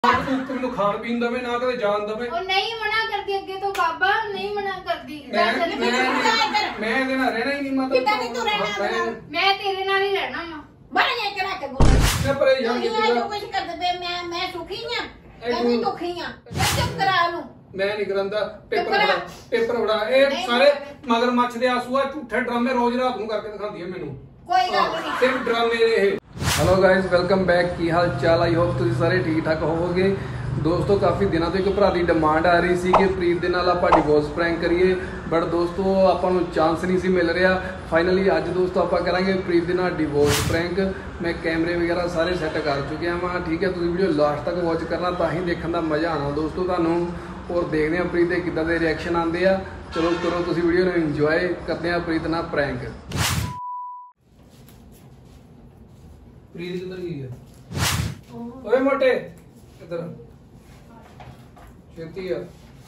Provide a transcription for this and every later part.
ਮੈਨੂੰ ਖਾਣ ਪੀਣ ਦਵੇ ਨਾ ਕਦੇ ਜਾਣ ਦਵੇ। ਉਹ ਨਹੀਂ ਮਨਾ ਕਰਦੀ ਅੱਗੇ ਤੋਂ ਬਾਬਾ ਨਹੀਂ ਮਨਾ ਕਰਦੀ। ਮੈਂ ਇਹਦੇ ਨਾਲ ਰਹਿਣਾ ਹੀ ਨਹੀਂ ਮਤਲਬ। ਕਿੱਦਾਂ ਨਹੀਂ ਤੂੰ ਰਹਿਣਾ? ਮੈਂ ਤੇਰੇ ਨਾਲ ਹੀ ਰਹਿਣਾ ਵਾ। ਬੜਾ ਇਹ ਕਰਾ ਕੇ ਬੋਲ। ਮੈਂ ਪਰੇਸ਼ਾਨ ਕੀਤਾ ਜੋ ਕੁਝ ਕਰਦੇ ਪਏ ਮੈਂ ਸੁਖੀ ਆ ਮੈਂ ਵੀ ਦੁਖੀ ਆ। ਚੁੱਪ ਕਰਾ ਲੂੰ ਮੈਂ ਨਹੀਂ ਕਰਾਂਦਾ। ਪੇਪਰ ਬੜਾ ਇਹ ਸਾਰੇ ਮਗਰ ਮੱਛ ਦੇ ਆਸੂ ਆ ਝੂਠੇ ਡਰਾਮੇ ਰੋਜ਼ ਰਾਤ ਨੂੰ ਕਰਕੇ ਦਿਖਾਉਂਦੀ ਹੈ ਮੈਨੂੰ। ਕੋਈ ਗੱਲ ਨਹੀਂ ਸਿਰਫ ਡਰਾਮੇ ਦੇ ਇਹ। Hello guys welcome back. की हाल चाल? आई होप तुसीं सारे ठीक ठाक होवोगे। दोस्तों काफ़ी दिनों तो एक भरा की डिमांड आ रही सी कि प्रीत दे नाल आपां डिवोर्स प्रैंक करिए, बट दोस्तों आपां नूं चांस नहीं सी मिल रहा। फाइनली अज दोस्तों आपां करांगे प्रीत दे नाल डिवोर्स प्रैंक। मैं कैमरे वगैरह सारे सैट कर चुके हाँ, ठीक है। तुसीं वीडियो लास्ट तक वॉच करना तां ही देखने का मज़ा आना दोस्तों तुहानूं। और देखते हैं प्रीत के किद्दां दे रिएक्शन आते हैं। चलो करो तुसीं वीडियो नूं इंजॉय करते हैं प्रीत नाल प्रैंक। प्रीत किधर गई है? ओए मोटे इधर छेती है।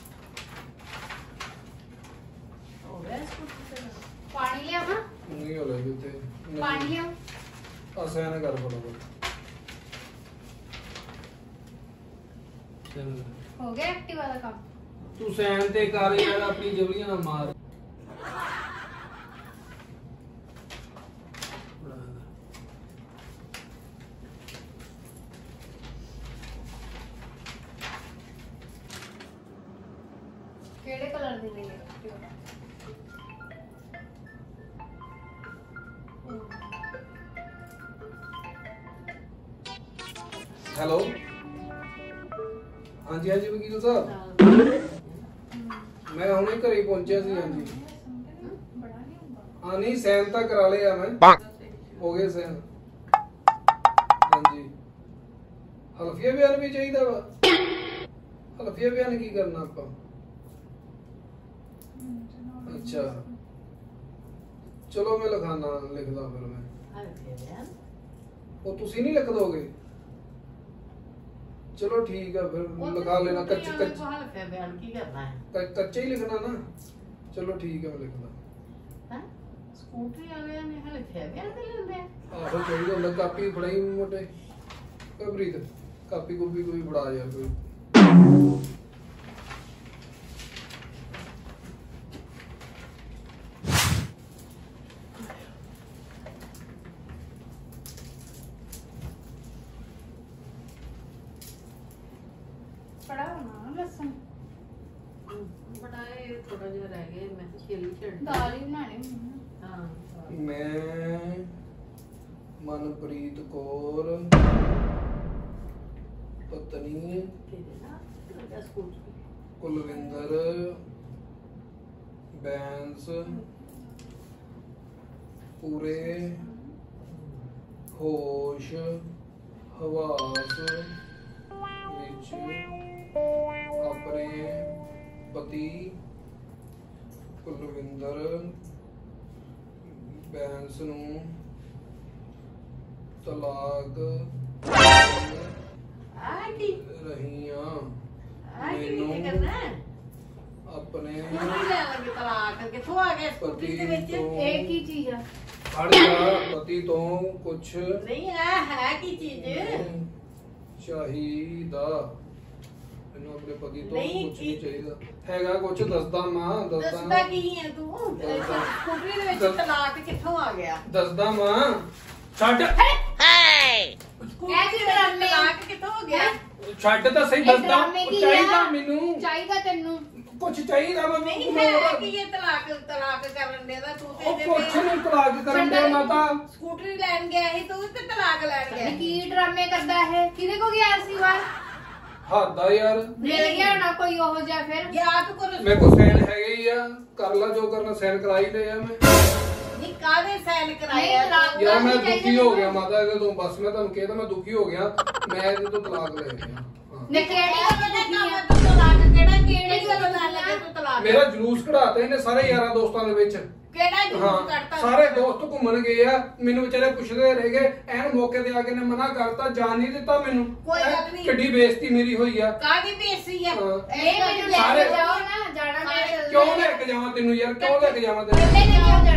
पानी लिया ना? नहीं हो लगी ते पानी लिया। आसान कर फटाफट। हो गया एक्टिव वाला काम? तू सैन ते कर यार, अपनी जबलियां ना मार। केड़े कलर दी नहीं है? हेलो हाँ जी वकील साहब मैं हुणे घरे पहुंचा सी। हाँ जी हाँ नहीं सैन तो करा लिया मैं, हो गए सैन। हाँ जी हल्फिया बयान भी चाहिए वा। हल्फिया बयान की करना आपा? अच्छा चलो मैं लिखाना लिखदा फिर मैं। वो तुसी नहीं लिख दोगे? चलो ठीक है फिर लिखा लेना। कच्चे ही लिखना ना। चलो ठीक है मैं लिखदा। स्कूटरी वाले ने हल्फिया बयान ते लेंदे आहो चाहिए ਹੁੰਦਾ ਕਾਪੀ ਫੜਾਈ ਮੋਟੇ। ਕੋਈ ਪ੍ਰੀਤ ਕਾਪੀ ਕੋਪੀ ਕੋਈ ਫੜਾ ਯਾਰ ਕੋਈ। पड़ा ना लहसुन बटाए थोड़ा जिहा रह गए मैं छील छड़ दाल ही बनानी। हां मैं मनप्रीत कौर पत्नी तेरे ना लगा स्कूटरी कुलविंदर बैंस पूरे होश हवास विच अपने पति कुलविंदर बैंस नूं तलाक आटी रहीआं। आटी मैनूं की करना है अपने स्कूटरी ले लगे तलाक किथों आ गया स्कूटरी दे विच एक ही चीज है। पति तो कुछ नहीं है की चीज चाहिदा। ਮੈਨੂੰ ਆਪਣੇ ਪਤੀ ਤੋਂ ਨਹੀਂ, ਕੁਝ ਨਹੀਂ ਚਾਹੀਦਾ ਹੈਗਾ। ਕੁਝ ਦੱਸਦਾ ਮਾਂ ਦੱਸਦਾ ਕੀ ਹੈ ਤੂੰ? ਸਕੂਟਰੀ ਦੇ ਵਿੱਚ ਤਲਾਕ ਕਿੱਥੋਂ ਆ ਗਿਆ? ਦੱਸਦਾ ਮਾਂ ਛੱਡ ਸਕੂਟਰੀ ਦੇ ਵਿੱਚ ਤਲਾਕ ਕਿੱਥੋਂ ਹੋ ਗਿਆ? ਛੱਡ ਤਾਂ ਸਹੀ ਦੱਸਦਾ। ਚਾਹੀਦਾ ਮੈਨੂੰ ਚਾਹੀਦਾ ਤੈਨੂੰ ਕੁਝ ਚਾਹੀਦਾ ਵਾ। ਨਹੀਂ ਹੈ ਕਿ ਇਹ ਤਲਾਕ ਕਰਨ ਦੇ ਦਾ ਤੂੰ ਉਹ ਕੁਝ ਨਹੀਂ ਤਲਾਕ ਕਰਨ ਦੇ ਮਾਤਾ। ਸਕੂਟਰੀ ਲੈਣ ਗਿਆ ਸੀ ਤੂੰ ਤੇ ਤਲਾਕ ਲੈਣ ਗਿਆ। ਕੀ ਡਰਾਮੇ ਕਰਦਾ ਹੈ? ਕਿਹਦੇ ਕੋ ਗਿਆ ਸੀ ਵਾਰ? ਹੱਦ ਆ ਯਾਰ। ਮਿਲ ਗਿਆ ਨਾ ਕੋਈ ਉਹ ਜਿਹਾ ਫਿਰ? ਯਾਦ ਕਰ ਮੇਰੇ ਕੋ ਸੈਨ ਹੈਗੇ ਹੀ ਆ, ਕਰ ਲਾ ਜੋ ਕਰਨਾ। ਸੈਨ ਕਰਾ ਹੀ ਲਏ ਆ ਮੈਂ। ਨਹੀਂ ਕਾਹਦੇ ਸਾਈਨ ਕਰਾਏ ਆ? ਯਾਰ ਮੈਂ ਦੁਖੀ ਹੋ ਗਿਆ ਮਾਤਾ ਇਹਦੇ ਤੋਂ। ਬਸ ਮੈਂ ਤੁਹਾਨੂੰ ਕਹਿ ਤਾ ਮੈਂ ਦੁਖੀ ਹੋ ਗਿਆ। ਮੈਂ ਇਹਦੇ ਤੋਂ ਤਲਾਕ ਲੈ ਲਿਆ। ਨੇ ਕਿਹੜੀ ਗੱਲ ਦਾ ਕੰਮ ਤੂੰ ਤਲਾਕ ਕਿਹੜੀ ਗੱਲ ਨਾਲ ਲੱਗੇ ਤੂੰ ਤਲਾਕ? ਮੇਰਾ ਜਲੂਸ ਕਢਾਤਾ ਇਹਨੇ ਸਾਰੇ ਯਾਰਾਂ ਦੋਸਤਾਂ ਦੇ ਵਿੱਚ। ਕਿਹੜਾ ਜੂਸ ਕੱਢਤਾ? ਸਾਰੇ ਦੋਸਤ ਘੁੰਮਣ ਗਏ ਆ, ਮੈਨੂੰ ਵਿਚਾਰੇ ਪੁੱਛਦੇ ਰਹਿ ਗਏ। ਐਨ ਮੌਕੇ ਤੇ ਆ ਕੇ ਨੇ ਮਨਾ ਕਰਤਾ, ਜਾਣ ਨਹੀਂ ਦਿੱਤਾ ਮੈਨੂੰ। ਕੋਈ ਗੱਲ ਨਹੀਂ। ਕਿੱਡੀ ਬੇਇੱਜ਼ਤੀ ਮੇਰੀ ਹੋਈ ਆ। ਕਾਹਦੀ ਬੇਇੱਜ਼ਤੀ ਆ? ਇਹ ਮੈਨੂੰ ਲੈ ਕੇ ਜਾਓ ਨਾ, ਜਾਣਾ ਮੈਂ ਕਿਉਂ ਲੈ ਕੇ ਜਾਵਾਂ ਤੈਨੂੰ ਯਾਰ? ਕਿਉਂ ਲੈ ਕੇ ਜਾਵਾਂ ਤੈਨੂੰ? ਲੈ ਕੇ ਕਿਉਂ ਜਾਣਾ ਫਿਰ?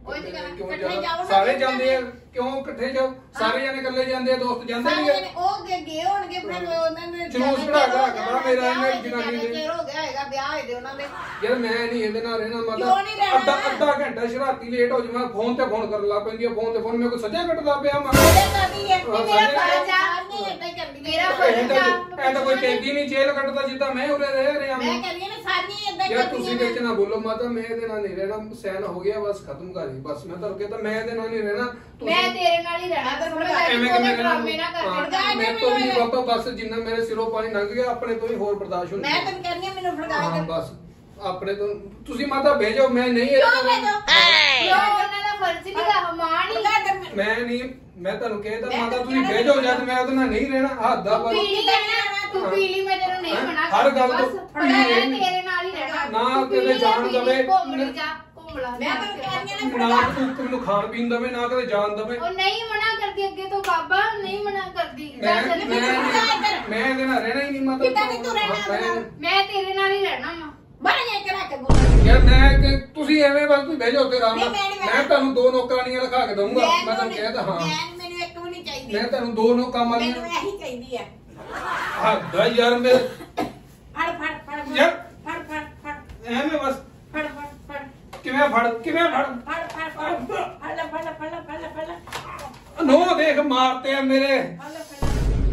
ਉਹ ਤੇ ਕਰਾਂ ਕਿਉਂ ਇਕੱਠੇ ਜਾਓ ਨਾ ਸਾਰੇ ਜਾਂਦੇ ਆ ਕਿਉਂ ਇਕੱਠੇ ਜਾਓ ਸਾਰੇ ਜਾਣੇ ਇਕੱਲੇ ਜਾਂਦੇ ਆ ਦੋਸਤ ਜਾਂਦੇ ਨਹੀਂ ਸਾਰੇ ਉਹ ਗਏ ਹੋਣਗੇ ਫਿਰ ਉਹਨਾਂ ਨੇ ਜਲੂਸ ਕਢਾ ਕਰਾ ਮੇਰਾ ਇਹਨੇ ਜਨਾਨੀ ਨੇ ਚਿਰ ਹੋ ਗਿਆ ਹੈਗਾ ਵਿਆਹ ਹੋਏ ਦੇ ਉਹਨਾਂ ਦੇ ਯਾਰ ਮੈਂ ਨਹੀਂ ਇਹਦੇ ਨਾਲ ਰਹਿਣਾ ਕਿਉਂ ਨਹੀਂ ਰਹਿਣਾ? ਅੱਧਾ ਘੰਟਾ ਸ਼ਰਾਤੀ ਲੇਟ ਹੋ ਜਾਵਾਂ ਫੋਨ ਤੇ ਫੋਨ ਕਰਨ ਲੱਗ ਪੈਂਦੀ ਆ ਫੋਨ ਤੇ ਫੋਨ ਮੇਰੇ ਕੋਲ ਸੱਜਾ ਕੱਟਦਾ ਪਿਆ ਮੈਂ ਮੇਰੇ ਕਰਦੀ ਹੈ ਹਾਂ, ਮੇਰਾ ਸਾਰੇ- ਫਰਜ਼ ਆ ਨਹੀਂ ਏਦਾਂ ਹੀ ਕਰਦੀ ਮੇਰਾ ਐ ਤਾਂ ਕੋਈ ਕਹਿੰਦੀ ਨਹੀਂ ਜੇਲ੍ਹ ਕੱਟਦਾ ਜਿੱਦਾਂ ਮੈਂ ਉਰੇ ਰਹਿ ਰਿਹਾ ਮੈਂ ਕਹਿੰਦੀ ਨਾ ਸਾਰੀ ਏਦਾਂ ਯਾਰ ਤੁਸੀਂ ਕਰਦੀਆਂ ਵਿੱਚ ਨਾ ਬੋਲੋ ਮਾਤਾ ਮੈਂ ਇਹਦੇ ਨਾਲ ਨਹੀਂ ਰਹਿਣਾ ਸੈਨ ਹੋ ਗਿਆ ਬਸ ਖਤਮ ਕਰ ਦੀ ਬਸ ਮੈਂ ਤੁਹਾਨੂੰ ਕਹਿੰਦਾ ਮੈਂ ਇਹਦੇ ਨਾਲ ਨਹੀਂ ਰਹਿਣਾ ਮੈਂ ਤੇਰੇ ਨਾਲ ਹੀ ਰਹਿਣਾ ਤੇ ਐਵੇਂ ਐਵੇਂ ਕਿਵੇਂ ਡਰਾਮੇ ਨਾ ਕਰ ਹਾਂ, ਮੈਂ ਤੋਂ ਵੀ ਬਾਬਾ ਬਸ ਜਿੰਨਾ ਮੇਰੇ ਸਿਰੋਂ ਪਾਣੀ ਲੰਘ ਗਿਆ ਆਪਣੇ ਤੋਂ ਹੀ ਹੋਰ ਬਰਦਾਸ਼ਤ ਮੈਂ ਹੁੰਦਾ ਤੈਨੂੰ ਕਹਿੰਦੀ ਹਾਂ, ਮੈਨੂੰ ਫੜਗਾ ਹਾਂ ਦੇ ਬਸ ਆਪਣੇ ਤੋਂ ਤੁਸੀਂ ਮਾਤਾ ਭੇਜੋ ਮੈਂ ਨਹੀਂ ਕਿਉਂ ਭੇਜੋ ਕਿਉਂ ਉਹਨਾਂ ਦਾ ਫਰਜ਼ ਨਹੀਂ ਗਾ ਮਾਂ ਨਹੀਂ ਫੜਗਾ ਦੇ ਮੈਂ ਨਹੀਂ ਮੈਂ ਤੁਹਾਨੂੰ ਕਹਿੰਦਾ ਮੈਂ ਮਾਤਾ ਤਾਂ ਤੁਸੀਂ ਕਹਿਣਾ ਭੇਜੋ ਨਹੀਂ ਜਦ ਮੈਂ ਉਹਦੇ ਨਾਲ ਨਹੀਂ ਰਹਿਣਾ ਹੱਦ ਆ ਤੂੰ ਬਸ ਪੀਲੀ ਕਹਿਣਾ ਤੂੰ ਪੀਲੀ ਮੈਂ ਤੈਨੂੰ ਨਹੀਂ ਮਨਾ ਹਰ ਗੱਲ ਬਸ ਤੋਂ ਮੈਂ ਤੇਰੇ ਨਾਲ ਹੀ ਰਹਿਣਾ ਨਾ ਤੂੰ ਕਿਤੇ ਪੀਲੀ ਜਾਣ ਪੀਲੀ, ਦਵੇ। ਘੁੰਮ ਲਈ ਜਾ ਘੁੰਮ ਲਾ ਮੈਂ ਤੈਨੂੰ ਕਹਿੰਦੀ ਹਾਂ ਨਾ ਤੂੰ ਮੈਨੂੰ ਖਾਣ ਪੀਣ ਦਵੇ ਨਾ ਕਦੇ ਜਾਣ ਦਵੇ ਉਹ ਨਹੀਂ ਮਨਾ ਕਰਦੀ ਅੱਗੇ ਤੋਂ ਬਾਬਾ ਨਹੀਂ ਮਨਾ ਕਰਦੀ ਮੈਂ ਚੱਲ ਚੱਲ ਮੈਂ ਮੈਂ ਇਹਦੇ ਨਾਲ ਰਹਿਣਾ ਹੀ ਨਹੀਂ ਮਾਤਾ ਕਿੱਦਾਂ ਨੀ ਤੂੰ ਰਹਿਣਾ ਉਹਦੇ ਨਾਲ? ਮੈਂ ਤੇਰੇ ਨਾਲ ਹੀ ਰਹਿਣਾ ਵਾ ਬਣ ਜਾ ਕਰਾ ਕੇ ਬੋਲ ਯਾਰ ਤੁਸੀਂ ਐਵੇਂ ਬਸ ਤੁਸੀਂ ਭੇਜੋ ਤੇ ਆਰਾਮ ਨਾਲ ਨਹੀਂ, ਮੈਂ ਨਹੀਂ ਮੈਂ ਤੁਹਾਨੂੰ 2 ਨੌਕਰਾਨੀਆਂ ਲਿਖਾ ਕੇ ਦਊਂਗਾ ਮੈਂ ਤੁਹਾਨੂੰ ਕਹਿਦਾ ਹਾਂ ਮੈਨੂੰ ਇੱਕ ਵੀ ਨਹੀਂ ਚਾਹੀਦੀ ਮੈਂ ਤੁਹਾਨੂੰ 2 ਨੌਕਾਂ ਮੈਨੂੰ ਵਾਲੀਆਂ ਇਹੀ ਚਾਹੀਦੀ ਹੈ ਹੱਦਾ ਯਾਰ ਮੈਂ ਫੜ ਫੜ ਫੜ ਯਾਰ। ਫੜ ਫੜ ਫੜ ਐਵੇਂ ਬਸ ਫੜ ਫੜ ਫੜ ਕਿਵੇਂ ਫੜ ਫੜ ਫੜ ਫੜ ਫੜ ਨੋ ਦੇਖ ਮਾਰਤੇ ਆ ਮੇਰੇ ਫੜ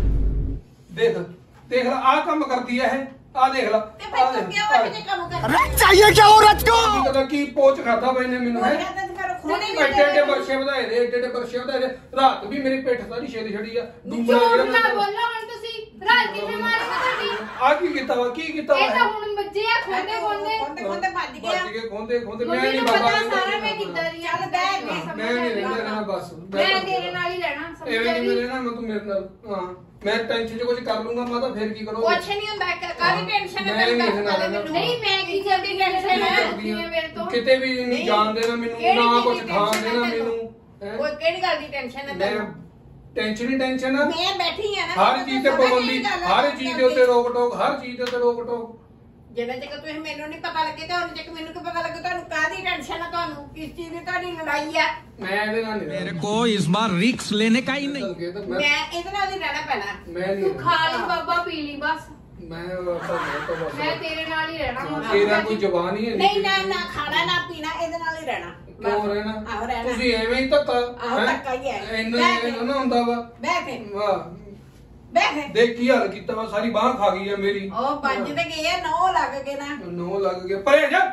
ਦੇਖ ਦੇਖ ਲੈ ਆ ਕੰਮ ਕਰਦੀ ਐ ਇਹ ਆ ਦੇਖ ਲੈ ਤੇ ਫਿਰ ਤੂੰ ਕਿਉਂ ਇਹ ਜਿਹੇ ਕੰਮ ਕਰਦਾ चाहिए क्या औरत को ਕੀ ਪਤਾ ਕੀ ਪੋਚ ਖਾਦਾ ਬਈ ਨੇ ਮੈਨੂੰ ਹੈ ਕਹਿੰਦਾ ਤੇ ਮੇਰਾ ਖੋਣੇ ਐਡੇ ਐਡੇ ਬਰਸ਼ੇ ਵਧਾਏ ਦੇ ਐਡੇ ਐਡੇ ਬਰਸ਼ੇ ਵਧਾਏ ਦੇ ਰਾਤ ਵੀ ਮੇਰੀ ਪਿੱਠ ਸਾਰੀ ਛੇਦ ਛੜੀ ਆ ਡੂੰਬਣਾ ਝੂਠ ਨਾ ਜਿਹੜਾ ਬੋਲੋ ਹੁਣ ਤੁਸੀਂ ਰਾਤ ਕਿਵੇਂ ਮਾਰੂਗਾ ਤੁਹਾਡੀ ਆ ਕੀ ਕੀਤਾ ਵਾ ਕੀ ਕੀਤਾ ਵਾ ਇਹ ਤਾਂ ਹੁਣ ਬੱਜੇ ਆ ਖੋਦੇ ਖੋਦੇ ਖੋਂਦੇ ਖੋਂਦੇ ਭੱਜ ਗਿਆ ਭੱਜ ਕੇ ਖੋਂਦੇ ਖੋਂਦੇ ਮੈਂ ਮੰਮੀ ਨਹੀਂ ਨੂੰ ਬਾਬਾ ਪਤਾ ਸਾਰਾ ਮੈਂ ਕਿੱਦਾਂ ਦੀ ਆ ਚੱਲ ਬਹਿ ਗਈ। ਮੈਂ ਨਹੀਂ ਰਹਿਣਾ ਬਸ ਮੈਂ ਤੇਰੇ ਨਾਲ ਹੀ ਰਹਿਣਾ ਸਮਝ ਐਵੇਂ ਨਹੀਂ ਗਈ ਰਹਿਣਾ ਮੈਂ ਤੂੰ ਮੇਰੇ ਨਾਲ ਹਾਂ ਮੈਂ ਟੈਨਸ਼ਨ ਚ ਕੁਝ ਕਰ ਲੂੰਗਾ ਮਾਤਾ ਫੇਰ ਕੀ ਕਰੋਗੇ ਕੁਛ ਨਹੀਂ ਹੁੰਦਾ ਕਾਹਦੀ ਟੈਨਸ਼ਨ ਹੈ ਮੈਂ ਨਹੀਂ ਤੈਨੂੰ ਰਹਿਣਾ। ਪਹਿਲੇ ਮੈਨੂੰ ਨਹੀਂ ਮੈਂ ਕੀ ਕਰਦੀ ਟੈਨਸ਼ਨ ਲੈ ਰੱਖੀ ਹੈ ਮੇਰੇ ਤੋਂ ਕਿਤੇ ਵੀ ਨਹੀਂ ਜਾਣ ਦੇਣਾ ਮੈਨੂੰ ਕਿਹੜੀ ਨਾ ਚੀਜ਼ ਕੁਝ ਦੀ ਖਾਣ tension ਹੈ ਦੇਣਾ ਤੈਨੂੰ? ਮੈਨੂੰ ਹੈਂ? ਕੋਈ ਕਿਹੜੀ ਗੱਲ ਦੀ ਟੈਨਸ਼ਨ ਹੈ ਮੈਂ ਤੈਨੂੰ ਟੈਨਸ਼ਨ ਹੀ ਟੈਨਸ਼ਨ ਆ ਮੈਂ ਬੈਠੀ ਆ ਨਾ ਹਰ ਚੀਜ਼ ਤੇ ਪਾਬੰਦੀ ਹਰ ਚੀਜ਼ ਦੇ ਉੱਤੇ ਰੋਕ ਟੋਕ ਹਰ ਚੀਜ਼ ਦੇ ਉੱਤੇ ਰੋਕ ਟੋਕ ਜਿੰਨਾ ਚਿਰ ਤੁਸੀਂ ਮੈਨੂੰ ਨਹੀਂ ਪਤਾ ਲੱਗੇ ਤਾਂ ਉਹਨਾਂ ਚਿਰ ਮੈਨੂੰ ਕੀ ਪਤਾ ਲੱਗੇ ਤੁਹਾਨੂੰ ਕਾਹਦੀ ਟੈਨਸ਼ਨ ਹੈ ਤੁਹਾਨੂੰ ਕਿਸ ਚੀਜ਼ ਦੀ ਤੁਹਾਡੀ ਲੜਾਈ ਆ ਮੈਂ ਇਹਦੇ ਨਾਲ ਨਹੀਂ मेरे ਰਹਿਣਾ। को इस बार रिक्स लेने का ही नहीं ਤੁਹਾਨੂੰ ਕਹਿ ਤਾ ਮੈਂ ਇਹਦੇ ਨਾਲ ਹੀ ਰਹਿਣਾ ਪੈਣਾ ਮੈਂ ਨਹੀਂ ਤੂੰ ਖਾ ਲਈ ਬਾਬਾ ਪੀ ਲਈ ਬਸ ਮੈਂ ਤਾਂ ਬਸ ਮੈਂ ਤੇਰੇ ਨਾਲ ਹੀ ਰਹਿਣਾ ਵਾ ਤੇਰਾ ਕੋਈ ਜ਼ਬਾਨ ਹੀ ਹੈ ਨਹੀਂ ਨਾ ਨਾ ਖਾਣਾ ਨਾ ਪੀਣਾ ਇਹਦੇ ਨਾਲ ਹੀ ਰਹਿਣਾ ਕਿਉਂ ਰਹਿਣਾ ਆਹੋ ਰਹਿਣਾ ਤੁਸੀਂ ਐਵੇਂ ਹੀ ਧੱਕਾ ਆਹੋ ਹੈਂ? ਧੱਕਾ ਹੀ ਹੈ। ਇੰਨਾ ਨਾ ਹੁੰਦਾ ਵਾ ਬਹਿ ਕੇ ਵਾਹ ਬਹਿ ਕੇ ਦੇਖ ਕੀ ਹਾਲ ਕੀਤਾ ਵਾ ਸਾਰੀ ਬਾਹ ਖਾ ਗਈ ਆ ਮੇਰੀ ਉਹ ਪੰਜ ਤੇ ਗਏ ਆ 9 ਲੱਗ ਗਏ ਨਾ ਨੋ ਲੱਗ ਗਿਆ ਪਰੇ ਜਾ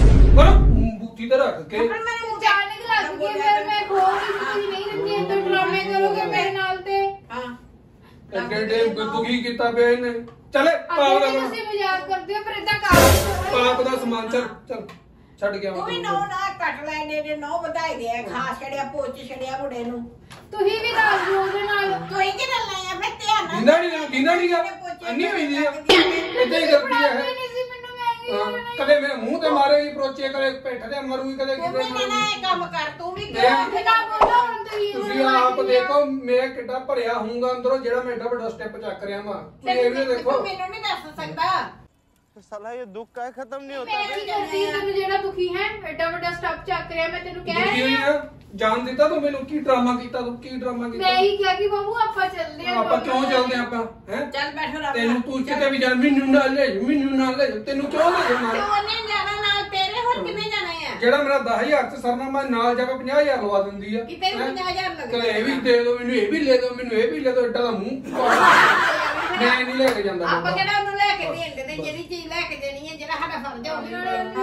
ਪਰ ਬੂਤੀ ਤੇ ਰੱਖ ਕੇ ਪਰ ਮੈਨੂੰ ਜਾਣੇ ਲੱਗ ਗਈ ਫਿਰ ਮੈਂ ਖੋਲ ਰਹੀ ਸੀ ਨਹੀਂ ਰੱਖੀ ਇੰਦਰ ਡਰਾਮੇ ਕਰੋਗੇ ਮੇਰੇ ਨਾਲ ਤੇ ਹਾਂ ਐਡੇ ਐਡੇ ਦੁਖੀ ਕੀਤਾ ਪਿਆ ਇਹਨੇ ਚਲੇ ਪਾਪ ਅੱਗੇ ਵੀ ਦਾ ਤੁਸੀਂ ਮਜ਼ਾਕ ਕਰਦੇ ਹੋ ਪਰ ਇਦਾਂ ਕਰ ਪਾਪ ਦਾ ਸਮਾਨ ਚੱਲ ਛੱਡ ਗਿਆ ਤੂੰ ਵੀ 9 ਨਾ ਕੱਟ ਲੈ ਨੇ 9 ਵਧਾਈ ਦੇ ਆ ਖਾ ਛੜਿਆ ਪੋਚ ਛੜਿਆ ਮੁੰਡੇ ਨੂੰ ਤੁਸੀਂ ਵੀ ਦੱਸ ਦਿਓ ਉਹਦੇ ਨਾਲ ਤੂੰ ਹੀ ਕਿਹਨਾਂ ਲਾਇਆ ਮੈਂ ਧਿਆਨ ਨਾਲ ਦਿੰਦਾ ਨਹੀਂ ਗਾ ਅੰਨੀ ਹੋਈ ਦੀ ਆ ਇਦਾਂ ਹੀ ਕਰਦੀ ਪੜਾਉਂਦੇ ਹੈ ਨਹੀਂ ਸੀ ਮੈਨੂੰ ਮੈਂ ਕੀ ਹਾਂ, ਕਰਨਾ ਕਦੇ ਮੇਰੇ ਮੂੰਹ ਤੇ ਮਾਰੇਗੀ ਪ੍ਰੋਚੇ ਕਦੇ ਪਿੱਠ ਤੇ ਮਰੂਗੀ ਕਦੇ ਤੂੰ ਵੀ ਕਿਤੇ ਨਾ ਇਹ ਕੰਮ ਕਰ ਤੂੰ ਵੀ ਮੈਂ- ਕਰ ਕਿਦਾਂ ਬੋਲੋ ਹੁਣ ਤੁਸੀਂ ਆਪ ਦੇਖੋ ਮੈਂ ਕਿੱਡਾ ਭਰਿਆ ਹੋਊਗਾ ਅੰਦਰੋਂ ਜਿਹੜਾ ਮੈਂ ਏਡਾ ਵੱਡਾ ਸਟੈਪ ਚੱਕ ਰਿਹਾ ਵਾਂ ਤੁਸੀਂ ਇਹ ਵੀ ਦੇਖੋ ਤੂੰ ਮੈਨੂੰ ਨਹੀਂ ਦੱਸ ਸਕਦਾ साला ये दुख का खत्म नहीं ਮੈਂ ਕੀ ਕਰਦੀ ਤੈਨੂੰ ਜਿਹੜਾ ਦੁਖੀ ਹੈ ਐਡਾ ਵੱਡਾ ਸਟੈਪ ਚੱਕ ਰਿਹਾ ਮੈਂ ਤੈਨੂੰ ਕਹਿ ਦੁਖੀ ਰਹੀ ਹੋਈ ਹਾਂ ਆ ਜਾਣ ਦਿੱਤਾ ਤੂੰ ਮੈਨੂੰ ਕੀ ਡਰਾਮਾ ਕੀਤਾ ਤੂੰ ਕੀ ਡਰਾਮਾ ਮੈਂ ਕੀਤਾ ਹੀ ਕਿਹਾ ਕਿ ਬਾਬੂ ਆਪਾਂ ਚੱਲਦੇ ਆਂ ਆਪਾਂ ਕਿਉਂ ਚੱਲਦੇ ਆਪਾਂ ਹੈ ਚੱਲ ਬੈਠੋ ਰੱਬ ਤੈਨੂੰ ਤੂੰ ਕਿਤੇ ਵੀ ਜਾ ਮੈਨੂੰ ਨਾਲ ਲੈ ਜਾ, ਮੈਨੂੰ ਨਾਲ ਲੈ ਜਾ, ਤੈਨੂੰ ਕਿਉਂ ਲੈ ਜਾ ਨਾਲ ਤੂੰ ਉਹਨੇ ਜਾਣਾ ਨਾਲ ਤੇਰੇ ਹੋਰ ਕਿਵੇਂ ਜਾਣਾ ਆ ਜਿਹੜਾ ਮੇਰਾ 10000 ਚ ਸਰਨਾ ਮੈਂ ਨਾਲ ਜਾਵੇ 50000 ਲਵਾ ਦਿੰਦੀ ਆ ਕਿਤੇ ਵੀ ਹੈਂ? 50,000 ਲੱਗਦਾ ਕਦੇ ਇਹ ਵੀ ਦੇ ਦੋ ਮੈਨੂੰ ਇਹ ਵੀ ਲੈ ਦੋ ਮੈਨੂੰ ਇਹ ਵੀ ਲੈ ਦੋ ਏਡਾ ਦਾ ਮੂੰਹ ਮੈਂ ਨਹੀਂ ਲੈ ਕੇ ਜਾਂਦਾ ਆਪਾਂ ਬਾਬਾ। ਕਿਹੜਾ ਉਹਨੂੰ ਲੈ ਕੇ ਦੇਣ ਦੇ ਜਿਹੜੀ ਚੀਜ਼ ਲੈ ਕੇ ਦੇਣੀ ਹੈ ਜਿਹੜਾ ਸਾਡਾ ਫਰਜ਼ ਹੈ ਉਹਨੂੰ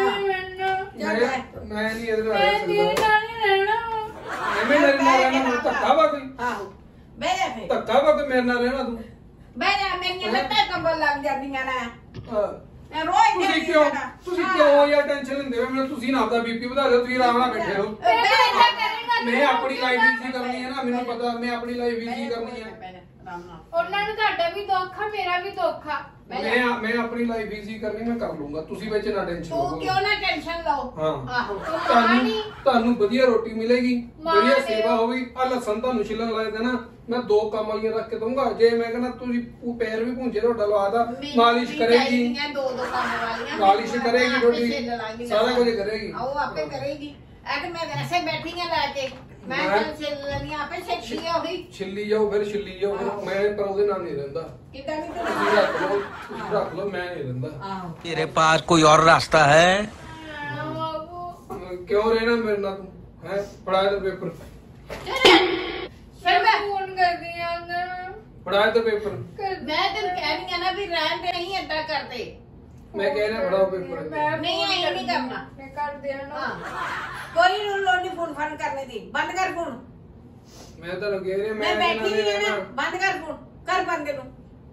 ਮੈਂ ਨਹੀਂ ਇਹਦੇ ਨਾਲ ਮੈਂ ਰਹਿ ਤੇਰੇ ਸਕਦਾ ਨਾਲ ਹੀ ਰਹਿਣਾ ਐਵੇਂ ਮੇਰੇ ਨਾਲ ਰਹਿਣਾ ਮੈਨੂੰ ਧੱਕਾ ਵਾ ਕੋਈ ਆਹੋ ਬਹਿ ਜਾ ਫੇ ਧੱਕਾ ਵਾ ਕੋਈ ਮੇਰੇ ਨਾਲ ਰਹਿਣਾ ਤੂੰ ਬਹਿ ਜਾ ਮੇਰੀਆਂ ਲੱਤਾਂ ਕੰਬਲ ਲੱਗ ਜਾਂਦੀਆਂ ਨਾ ਹਾਂ। ਮੈਂ ਰੋਜ਼ ਤੁਸੀਂ ਕਿਉਂ ਯਾਰ ਟੈਨਸ਼ਨ ਲੈਂਦੇ ਹੋ ਮੈਨੂੰ ਤੁਸੀਂ ਨਾ ਆਪਦਾ ਬੀਪੀ ਵਧਾ ਲਿਓ ਤੁਸੀਂ ਆਰਾਮ ਨਾਲ ਬੈਠੇ ਰਹੋ ਮੈਂ ਆਪਣੀ ਲਾਈਫ ਈਜ਼ੀ ਕਰਨੀ ਹੈ ਨਾ ਮੈਨੂੰ ਪਤਾ ਮੈਂ ਆਪਣੀ ਲਾਈਫ ਈਜ਼ੀ ਕਰਨੀ ਹੈ ਉਹਨਾਂ ਨੂੰ ਤੁਹਾਡਾ ਵੀ ਦੁੱਖ ਆ ਮੇਰਾ ਵੀ ਦੁੱਖ ਆ ਮੈਂ ਆਪਣੀ ਲਾਈਫ ਈਜ਼ੀ ਕਰਨੀ ਮੈਂ ਕਰ ਲੂੰਗਾ ਤੁਸੀਂ ਵਿੱਚ ਨਾ ਟੈਨਸ਼ਨ ਤੂੰ ਲਓ ਕਿਉਂ ਨਾ ਟੈਨਸ਼ਨ ਲਓ ਹਾਂ। ਆਹੋ ਤੁਹਾਨੂੰ ਵਧੀਆ ਰੋਟੀ ਮਿਲੇਗੀ ਮਾਂ ਵਧੀਆ ਦਿਓ। ਸੇਵਾ ਹੋਗੀ ਆ ਲਸਣ ਤੁਹਾਨੂੰ ਛਿੱਲਣ ਲਾਏ ਦੇਣਾ ਮੈਂ 2 ਕੰਮ ਵਾਲੀਆਂ ਰੱਖ ਕੇ ਦਊਂਗਾ ਜੇ ਮੈਂ ਕਹਿੰਦਾ ਤੁਸੀਂ ਪੈਰ ਵੀ ਭੁੰਜੇ ਤੁਹਾਡਾ ਲਵਾਦਾ ਮਾਲਿਸ਼ ਕਰੇਗੀ ਦੋ ਕੰਮ ਵਾਲੀਆਂ ਮਾਲਿਸ਼ ਕਰੇਗੀ ਤੁਹਾਡੀ ਸਾਰਾ ਕੁਝ ਕਰੇਗੀ ਉਹ ਆਪੇ ਕਰੇਗੀ ਅੱਜ ਮੈਂ ਵੈਸੇ ਬੈਠੀ ਆ ਲੈ ਕੇ ਮੈਂ ਚੱਲ ਛਿੱਲ ਲੈਣੀ ਆਪੇ ਛੇਤੀ ਹੋਈ ਛਿੱਲੀ ਜਾਓ ਫਿਰ ਛਿੱਲੀ ਜਾਓ ਮੈਂ ਪਰ ਉਹਦੇ ਨਾਲ ਨਹੀਂ ਰਹਿੰਦਾ ਕਿੱਦਾਂ ਵੀ ਤੁਸੀਂ ਰੱਖ ਲਓ ਮੈਂ ਨਹੀਂ ਰਹਿੰਦਾ ਆਹੋ तेरे पास कोई और रास्ता है? ਕਿਉਂ ਰਹਿਣਾ ਮੇਰੇ ਨਾਲ ਤੂੰ ਹੈ ਪੜਾਇਆ ਤੇ ਪੇਪਰ ਫਿਰ ਮੈਂ ਫੋਨ ਕਰਦੀ ਆ ਨਾ ਪੜਾਇਆ ਤੇ ਪੇਪਰ ਮੈਂ ਤੈਨੂੰ ਕਹਿ ਰਹੀ ਆ ਨਾ ਵੀ ਰਹਿਣ ਦੇ ਨਹੀਂ ਏਦਾਂ ਕਰਦੇ ਮੈਂ ਕਹਿ ਰਿਹਾ ਪੜਾਓ ਪੇਪਰ ਨਹੀਂ ਆਈ ਨਹੀਂ ਕਰਨਾ ਮੈਂ ਕਰ ਦਿਆਂ ਨਾ ਹਾਂ ਕੋਈ ਲੋੜ ਨਹੀਂ ਫੋਨ ਫਾਨ ਕਰਨੇ ਦੀ ਬੰਦ ਕਰ ਫੋਨ ਮੈਂ ਤਾਂ ਕਹਿ ਰਿਹਾ ਮੈਂ ਬੈਠੀ ਨਹੀਂ ਆ ਨਾ ਬੰਦ ਕਰ ਫੋਨ ਕਰ ਬੰਦ ਨੂੰ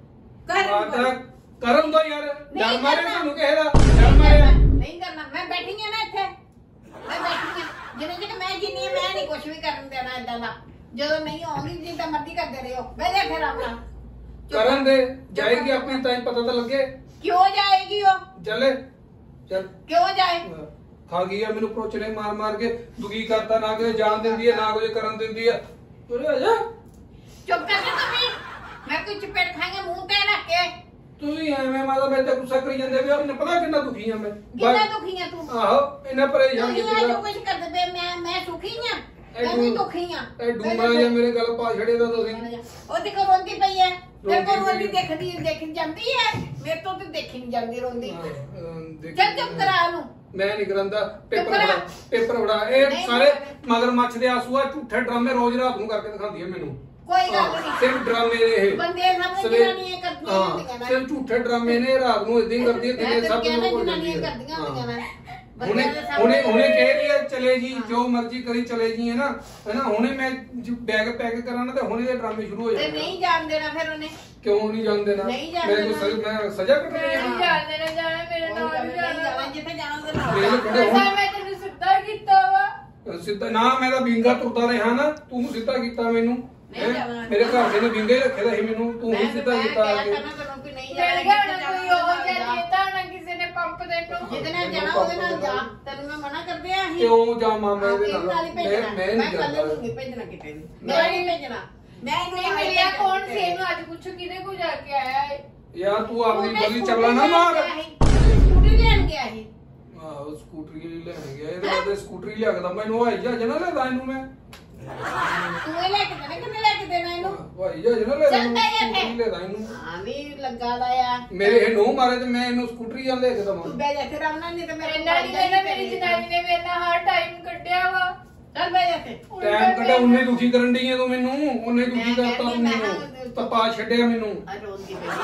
ਕਰ ਕਰਨ ਦੋ ਯਾਰ ਨਹੀਂ ਡਰ ਮਾਰੇ ਕਰਨਾ। ਤੁਹਾਨੂੰ ਕਹਿਦਾ ਡਰ ਮਾਰਿਆ ਨਹੀਂ ਕਰਨਾ ਮੈਂ ਬੈਠੀ ਆ ਨਾ ਇੱਥੇ ਮੈਂ ਬੈਠੀ ਆ ਜਿੰਨੇ ਚਿਰ ਮੈਂ ਜਿੰਨੀ ਮੈਂ ਨਹੀਂ ਕੁਝ ਵੀ ਕਰਨ ਦੇਣਾ ਇਦਾਂ ਦਾ ਜਦੋਂ ਨਹੀਂ ਆਉਂਦੀ ਜਿੱਦਾਂ ਮਰਜ਼ੀ ਕਰਦੇ ਰਹੋ ਬਹਿ ਜਾ ਫਿਰ ਆਪਣਾ ਕਰਨ ਦੇ ਜਾਏਗੀ ਆਪਣੀ ਤਾਂ ਪਤਾ ਤਾਂ ਲੱਗੇ ਕਿਉਂ ਜਾਏਗੀ ਉਹ ਚੱਲੇ ਚੱਲ ਕਿਉਂ ਜਾਏ ਖਾ ਗਈ ਆ ਮੈਨੂੰ ਪ੍ਰੋਚਲੇ ਮਾਰ ਮਾਰ ਕੇ ਦੁਖੀ ਕਰਤਾ ਨਾ ਕਿ ਜਾਣ ਦਿੰਦੀ ਹੈ ਨਾ ਕੁਝ ਕਰਨ ਦਿੰਦੀ ਆ ਤੁਰੇ ਆ ਜਾ ਚੁੱਪ ਕਰਕੇ ਤੁਸੀਂ ਮੈਂ ਕੋਈ ਚਪੇੜ ਖਾਂਗੇ ਮੂੰਹ ਤੇ ਰੱਖ ਕੇ ਤੁਸੀਂ ਐਵੇਂ ਮਾਦਾ ਮੇਰੇ ਤੇ ਗੁੱਸਾ ਕਰੀ ਜਾਂਦੇ ਵੀ ਉਹਨੇ ਪਤਾ ਕਿੰਨਾ ਦੁਖੀ ਆ ਮੈਂ ਕਿੰਨਾ ਦੁਖੀ ਆ ਤੂੰ ਆਹੋ ਇਹਨਾਂ ਪਰੇਸ਼ਾਨ ਤੁਸੀਂ ਕੀਤਾ ਜੋ ਕੁਝ ਕਰਦੇ ਪਏ ਮੈਂ ਸੁਖੀ ਆ ਮੈਂ ਵੀ ਦੁਖੀ ਆ ਇਹ ਡੂਮਾ ਜਿਹਾ ਮੇਰੇ ਗੱਲ ਪਾ ਛੜੇ ਦਾ ਤੁਸੀਂ ਉਹਦੀ ਕੋ ਰੋਂਦੀ ਪਈ ਐ ਤੇ ਕੋ ਰੋਂਦੀ ਦੇਖੀ ਜਾਂਦੀ ਐ ਮੇਰੇ ਤੋਂ ਤੇ ਦੇਖੀ ਨਹੀਂ ਜਾਂਦੀ ਰੋਂਦੀ ਚੱਲ ਚੁੱਪ ਕਰਾ ਉਹਨੂੰ ਮੈਂ ਨਹੀਂ ਕਰਾਂਦਾ ਚੁੱਪ ਕਰਾ। ਪੇਪਰ ਫੜਾ ਇਹ ਨਹੀਂ ਸਾਰੇ ਕਰਾਂਦੇ। ਮਗਰ ਮੱਛ ਦੇ ਆਸੂ ਆ ਝੂਠੇ ਡਰਾਮੇ ਰੋਜ਼ ਰਾਤ ਨੂੰ ਕਰਕੇ ਦਿਖਾਉਂਦੀ ਹੈ ਮੈਨੂੰ ਕੋਈ ਗੱਲ ਨਹੀਂ ਸਿਰਫ ਡਰਾਮੇ ਨੇ ਇਹ ਬੰਦੇ ਸਾਹਮਣੇ ਜਨਾਨੀਆਂ ਕਰਦੀਆਂ ਹੁੰਦੀਆਂ ਨਾ ਸਿਰਫ ਝੂਠੇ ਡਰਾਮੇ ਨੇ ਰਾਤ ਨੂੰ ਇਦਾਂ ਹੀ ਕਰਦੀ ਹੈ ਮੈਂ ਦਿਨੇ ਤਾਂ ਸਭ ਕਹਿੰਦਾ ਨੂੰ ਜਨਾਨੀਆਂ ਕਰਦੀਆਂ ਹੁੰਦੀਆਂ ਨਾ ਹੁਣੇ ਹੁਣੇ ਕਹਿ ਰਹੀ ਹੈ ਚਲੇ ਜੀ ਜੋ ਮਰਜ਼ੀ ਕਰੀ ਚਲੇ ਜੀ ਹੈ ਨਾ ਹੁਣੇ ਮੈਂ ਬੈਗ ਪੈਕ ਕਰਾਂ ਨਾ ਤੇ ਹੁਣੇ ਦੇ ਡਰਾਮੇ ਸ਼ੁਰੂ ਹੋ ਤੇ ਜਾਣਗੇ ਨਹੀਂ ਜਾਣ ਦੇਣਾ ਫਿਰ ਉਹਨੇ ਕਿਉਂ ਨਹੀਂ ਜਾਣ ਦੇਣਾ ਨਹੀਂ ਜਾਣ ਮੇਰੇ ਕੋਲ ਦੇਣਾ। ਮੈਂ ਸਜ਼ਾ ਕੱਟਣੀ ਮੈਂ ਨਹੀਂ ਹੈ ਜਾਣਦੇ ਨਾ ਜਾਣਾ ਮੇਰੇ ਨਾਲ ਵੀ ਜਾਣਾ ਜਿੱਥੇ ਜਾਣਾ ਉਹਦੇ ਮੇਰੇ ਨਾਲ ਕੋਲ ਐਸਾ ਮੈਂ ਤੈਨੂੰ ਸਿੱਧਾ ਕੀਤਾ ਵਾ ਸਿੱਧਾ ਨਾ ਮੈਂ ਤਾਂ ਵਿੰਗਾ ਤੁਰਦਾ ਰਿਹਾ ਨਾ ਤੂੰ ਸਿੱਧਾ ਕੀਤਾ ਮੈਨੂੰ ਨਹੀਂ ਹੈਂ? ਜਾਣਾ। ਮੇਰੇ ਘਰ ਦੇ ਨੇ ਵਿੰਗਾ ਹੀ ਰੱਖਿਆ ਸੀ ਮੈਨੂੰ ਤੂੰ ਹੀ ਸਿੱਧਾ ਕੀਤਾ ਆ ਕੇ ਨਹੀਂ ਮਿਲ ਗਿਆ ਨਾ ਕੋਈ ਹੋਰ ਜਾਂ ਦਿੱਤਾ ਨਾ ਕਿਸੇ ਨੇ ਪੰਪ ਦੇ ਨੂੰ ਜਿਹਦੇ ਨਾਲ ਜਾਣਾ ਉਹਦੇ ਨਾਲ ਜਾ ਤੈਨੂੰ ਮੈਂ ਮਨਾ ਕਰਦੇ ਆ ਅਸੀਂ ਕਿਉਂ ਜਾਵਾਂ ਮੈਂ ਇਹਦੇ ਇਹਦੇ ਨਾਲ ਹੀ ਨਾਲ ਭੇਜਣਾ ਮੈਂ ਮੈਂ ਨਹੀਂ ਕੱਲ ਕਰਦਾ ਨੂੰ ਨਹੀਂ ਭੇਜਣਾ ਕਿਤੇ ਵੀ ਮੈਂ ਨਹੀਂ ਭੇਜਣਾ ਮੈਂ ਇਹਨੂੰ ਨਹੀਂ ਮਿਲਿਆ ਕੌਣ ਸੀ ਇਹਨੂੰ ਅੱਜ ਪੁੱਛੋ ਕਿਹਦੇ ਕੋ ਜਾ ਕੇ ਆਇਆ ਹੈ ਯਾਰ ਤੂੰ ਆਪਣੀ ਗਲੀ ਚੱਲਣਾ ਨਾ ਮਾਰ ਸਕੂਟੀ ਲੈਣ ਗਿਆ ਸੀ ਆਹ ਸਕੂਟਰੀ ਲੈਣ ਗਿਆ ਇਹਦੇ ਬਾਅਦ ਸਕੂਟਰੀ ਲਿਆ ਕੇ ਤਾਂ ਮੈਨੂੰ ਹਾਈ ਜਹਾਜ਼ ਨਾ ਲੈਦਾ ਇਹਨੂੰ ਮੈਂ ਤੂੰ ਇਹ ਲੈ ਕੇ ਦੇਣਾ ਕਿੰਨੇ ਲੈ ਕੇ ਦੇਣਾ ਇਹਨੂੰ ਹਾਈ ਜਹਾਜ਼ ਨਾ ਲੈਦਾ ਚੱਲ ਪੈ ਇੱਥੇ। ਲੈਦਾ ਇਹਨੂੰ ਹਾਂ ਵੀ ਲੱਗਾ ਦਾ ਆ ਮੇਰੇ ਇਹ ਨੋ ਮਾਰੇ ਤੇ ਮੈਂ ਇਹਨੂੰ ਸਕੂਟਰੀ ਜਾਂ ਲੈ ਕੇ ਦਵਾਂ ਤੂੰ ਬਹਿ ਜਾ ਫਿਰ ਆਉਣਾ ਨਹੀਂ ਤੇ ਮੇਰੇ ਇੰਨਾ ਨਹੀਂ ਕਹਿੰਦਾ ਮੇਰੀ ਜਨਾਨੀ ਨੇ ਮੇਰੇ ਨਾਲ ਹਰ ਟਾਈਮ ਕੱਢਿਆ ਵਾ ਚੱਲ ਬਹਿ ਜਾ ਤੇ ਟਾਈਮ ਕੱਢਿਆ ਉਹਨੇ ਦੁਖੀ ਕਰਨ ਡਈ ਹੈ ਤੂੰ ਮੈਨੂੰ ਉਹਨੇ ਦੁਖੀ ਮੈਂ ਕਰਤਾ ਕਹਿੰਦੀ ਤੂੰ ਮੈਂ ਮੈਨੂੰ ਤਪਾ ਛੱਡਿਆ ਮੈਨੂੰ ਆ ਰੋਂਦੀ ਪਈ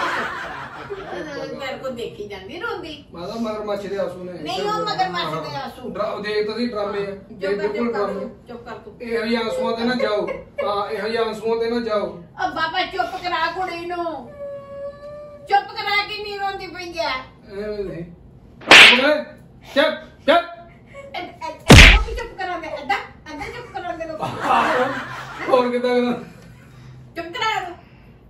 ਆ ਮੇਰੇ ਕੋ ਦੇਖੀ ਜਾਂਦੀ ਰੋਂਦੀ ਮਾਦਾ ਮਗਰ ਮੱਛ ਦੇ ਆਸੂ ਨੇ ਨਹੀਂ ਉਹ ਮਗਰਮੱਛ ਦੇ ਆਂਸੂ। ਦੇਖ ਤੁਸੀਂ ਡਰਾਮੇ ਆ ਇਹ ਬਿਲਕੁਲ ਡਰਾਮੇ ਚੁੱਪ ਕਰ ਤੂੰ ਇਹ ਹਈ ਆਂਸੂਆਂ ਤੇ ਨਾ ਜਾਓ ਹਾਂ ਇਹ ਹਈ ਆਂਸੂਆਂ ਤੇ ਨਾ ਜਾਓ ਆ ਬਾਬਾ ਚੁੱਪ ਕਰਾ ਕੁੜੀ ਨੂੰ ਚੁੱਪ ਕਰਾ ਕੇ ਨਹੀਂ ਰੋਂਦੀ ਪਈ ਆ ਐਵੇਂ ਨਹੀਂ ਚੱਪ ਚੱਪ ਉਹ ਵੀ ਚੁੱਪ ਕਰਾਉਂਦੇ ਅੱਧਾ ਚੁੱਪ ਕਰਾਉਂਦੇ ਲੋਕ ਹੋਰ ਕਿਦਾਂ ਕਰਾਂ ਚੁੱਪ ਕਰਾ ਦੋ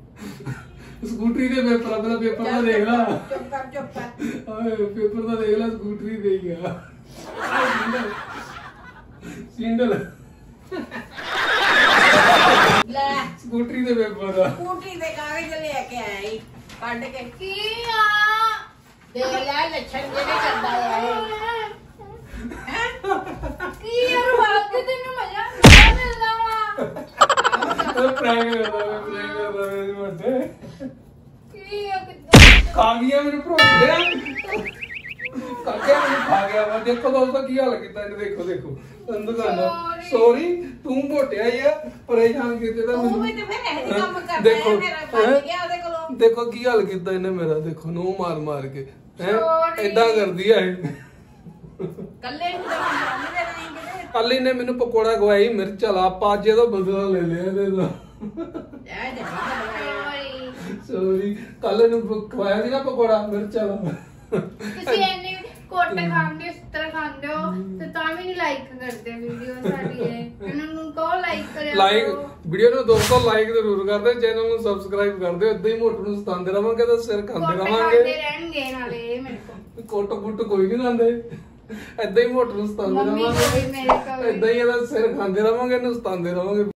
ਸਕੂਟਰੀ ਦੇ ਪੇਪਰ ਦਾ ਦੇਖ ਲਾ ਚੁੱਪ ਕਰ ਓਏ ਪੇਪਰ ਦਾ ਦੇਖ ਲਾ ਸਕੂਟਰੀ ਦੇ ਗਿਆ ਸਿੰਡਲ ਲੈ ਸਕੂਟਰੀ ਦੇ ਪੇਪਰ ਦਾ ਸਕੂਟਰੀ ਦੇ ਕਾਗਜ਼ ਲੈ ਕੇ ਆਈ ਕੱਢ ਕੇ ਕੀ ਆ ਦੇ ਲੈ ਲੱਛਣ ਜਿਹੜੇ ਕਰਦਾ ਆ ਕੀ ਯਾਰ ਬਾਤ ਤੇ ਤੈਨੂੰ ਮਜ਼ਾ ਨਹੀਂ ਮਿਲਦਾ ਵਾ ਪ੍ਰੈਂਕ ਕਰਦਾ ਮੇਰੇ ਮੋਟੇ ਕੀ ਆ ਕਿੱਦਾਂ ਖਾ ਗਿਆ ਮੈਨੂੰ ਭਰੋਂਦੇ ਕਾਕੇ ਮੈਨੂੰ ਖਾ ਗਿਆ ਵਾ ਦੇਖੋ ਦੋਸਤੋ ਕੀ ਹਾਲ ਕੀਤਾ ਇਹਨੇ ਦੇਖੋ ਅੰਦਰ ਦਾ ਸੌਰੀ ਤੂੰ ਮੋਟਿਆ ਹੀ ਆ ਪਰੇਸ਼ਾਨ ਕੀਤੇ ਤਾਂ ਤੂੰ ਵੀ ਤੇ ਫਿਰ ਇਹ ਜਿਹੇ ਕੰਮ ਕਰਦਾ ਦੇਖੋ, ਹੈ ਮੇਰਾ ਬਚ ਗਿਆ ਉਹਦੇ ਕੋਲੋਂ ਦੇਖੋ ਕੀ ਹਾਲ ਕੀਤਾ ਇਹਨੇ ਮੇਰਾ ਦੇਖੋ ਨੂੰ ਮਾਰ ਕੇ ਹੈ Sorry। ਇਦਾਂ ਕਰਦੀ ਆ ਇਹ ਕੱਲੇ ਨੂੰ ਤਾਂ ਨਹੀਂ ਦੇਣਾ ਕਿਤੇ ਕੱਲ ਇਹਨੇ ਮੈਨੂੰ ਪਕੌੜਾ ਖਵਾਈ ਮਿਰਚ ਵਾਲਾ ਪਾਜੇ ਤੋਂ ਬਦਲਾ ਲੈ ਲਿਆ ਇਹਦੇ ਦਾ ਐ ਜੱਫਾ ਸੌਰੀ ਸੌਰੀ ਕੱਲ ਇਹਨੂੰ ਖਵਾਇਆ ਸੀ ਨਾ ਪਕੌੜਾ ਮਿਰਚ ਵਾਲਾ ਤੁਸੀਂ ਇੰਨੀ ਕੋਟ ਖਾਂਦੇ ਹੋ ਇਸ ਤਰ੍ਹਾਂ ਖਾਂਦੇ ਹੋ ਤੇ ਤਾਂ ਵੀ ਨਹੀਂ ਲਾਈਕ ਕਰਦੇ ਵੀਡੀਓ ਸਾਡੀ ਇਹਨਾਂ ਨੂੰ ਕਹੋ ਲਾਈਕ ਕਰਿਆ ਲਾਈਕ ਵੀਡੀਓ ਨੂੰ ਦੋਸਤੋ ਲਾਈਕ ਜ਼ਰੂਰ ਕਰਦੇ ਚੈਨਲ ਨੂੰ ਸਬਸਕ੍ਰਾਈਬ ਕਰ ਦਿਓ ਇਦਾਂ ਹੀ ਮੋਟੂ ਨੂੰ ਸਤਾਉਂਦੇ ਰਵਾਂਗੇ ਤਾਂ ਸਿਰ ਖਾਂਦੇ ਖਾਂਦੇ ਰਵਾਂਗੇ ਰਹਿਣਗੇ ਨਾਲੇ ਮੇਰੇ ਕੋਲ ਕੁੱਟ ਕੋਈ ਨਹੀਂ ਖਾਂਦੇ ਏਦਾਂ ਹੀ ਮੋਟਰ ਨੂੰ ਸਤਾਉਂਦੇ ਮੰਮੀ ਰਵਾਂਗੇ ਕੋਈ ਮੇਰੇ ਕੋਲ ਏਦਾਂ ਹੀ ਇਹਦਾ ਸਿਰ ਖਾਂਦੇ ਰਵਾਂਗੇ ਇਹਨੂੰ ਸਤਾਉਂਦੇ ਰਵਾਂਗੇ